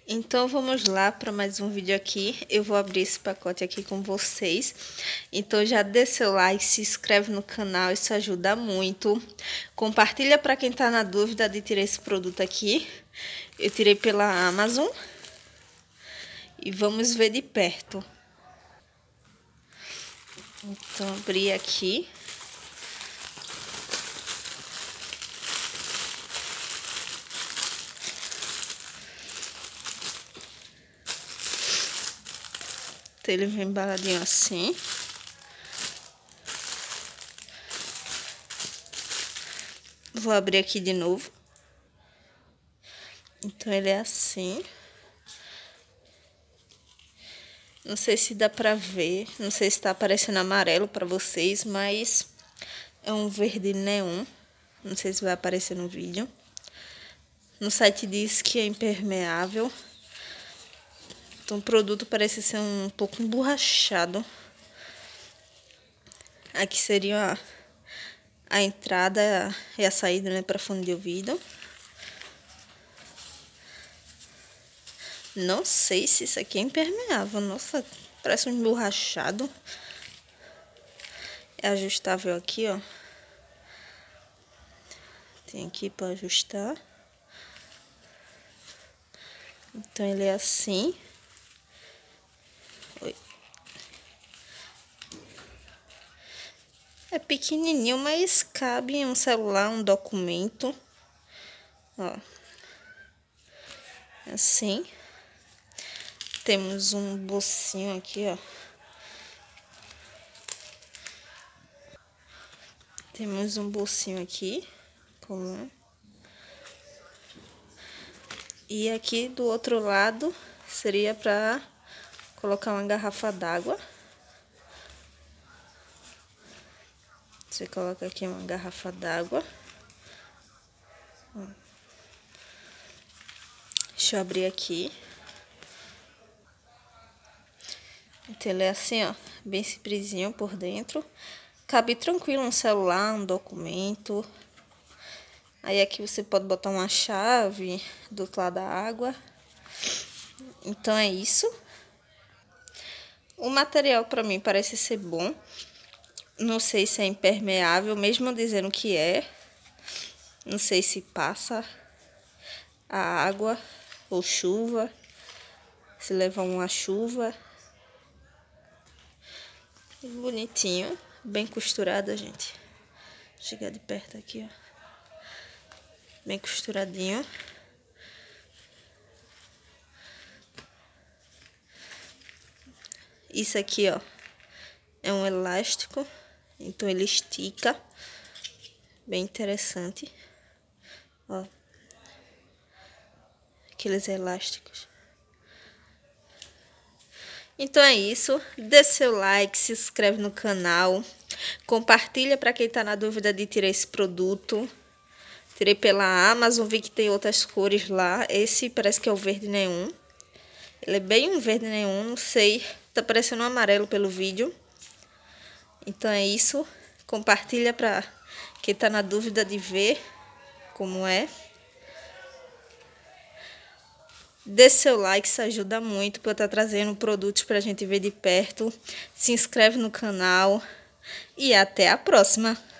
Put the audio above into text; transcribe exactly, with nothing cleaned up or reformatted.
Então vamos lá para mais um vídeo aqui. Eu vou abrir esse pacote aqui com vocês. Então já dê seu like, se inscreve no canal, isso ajuda muito. Compartilha para quem tá na dúvida de tirar esse produto aqui. Eu tirei pela Amazon. E vamos ver de perto. Então abri aqui. Então, ele vem embaladinho assim. Vou abrir aqui de novo. Então, ele é assim. Não sei se dá pra ver. Não sei se tá aparecendo amarelo pra vocês, mas é um verde neon. Não sei se vai aparecer no vídeo. No site diz que é impermeável. Então, o produto parece ser um pouco emborrachado. Aqui seria a, a entrada e a saída, né, para fundo de ouvido. Não sei se isso aqui é impermeável. Nossa, parece um emborrachado. É ajustável aqui, ó. Tem aqui para ajustar. Então, ele é assim. Oi. É pequenininho, mas cabe em um celular, um documento. Ó. Assim. Temos um bolsinho aqui, ó. Temos um bolsinho aqui, comum. E aqui do outro lado seria para colocar uma garrafa d'água. Você coloca aqui uma garrafa d'água. Deixa eu abrir aqui. Então, ele é assim, ó, bem simplesinho por dentro. Cabe tranquilo um celular, um documento. Aí aqui você pode botar uma chave do outro lado da água. Então é isso. O material para mim parece ser bom. Não sei se é impermeável, mesmo dizendo que é. Não sei se passa a água ou chuva. Se leva uma chuva. Bonitinho, bem costurado, gente. Vou chegar de perto aqui, ó. Bem costuradinho. Isso aqui, ó, é um elástico. Então, ele estica. Bem interessante. Ó. Aqueles elásticos. Então é isso. Dê seu like, se inscreve no canal. Compartilha para quem tá na dúvida de tirar esse produto. Tirei pela Amazon, vi que tem outras cores lá. Esse parece que é o verde neon. Ele é bem um verde neon, não sei. Tá parecendo um amarelo pelo vídeo. Então é isso. Compartilha para quem tá na dúvida de ver como é. Dê seu like, isso ajuda muito para eu estar trazendo produtos para a gente ver de perto. Se inscreve no canal e até a próxima.